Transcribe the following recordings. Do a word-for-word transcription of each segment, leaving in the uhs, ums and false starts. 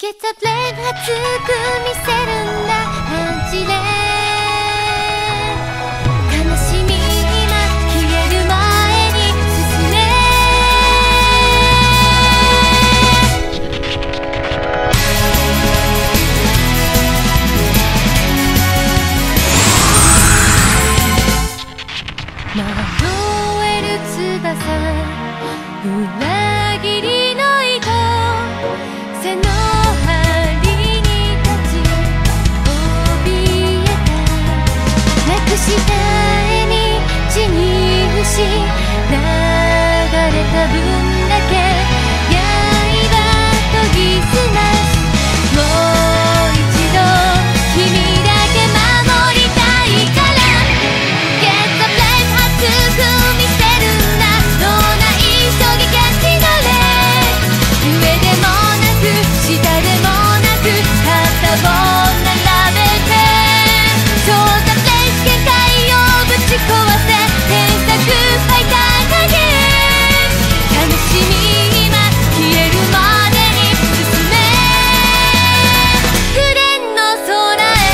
Get the blame 熱く見せるんだ感じで悲しみ今消える前に進め迷える翼裏切りの糸背のした絵に地に節流れた分だけ刃研ぎ澄ましもう一度君だけ守りたいから Get the flame 熱く見せるんだ脳内衝撃足の霊上でもなく下でもなく肩を並べてそうだぶち壊せ添削ファイター影悲しみ今消えるまでに進め紅の空へ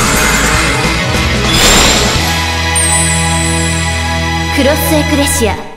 クロスエクレシア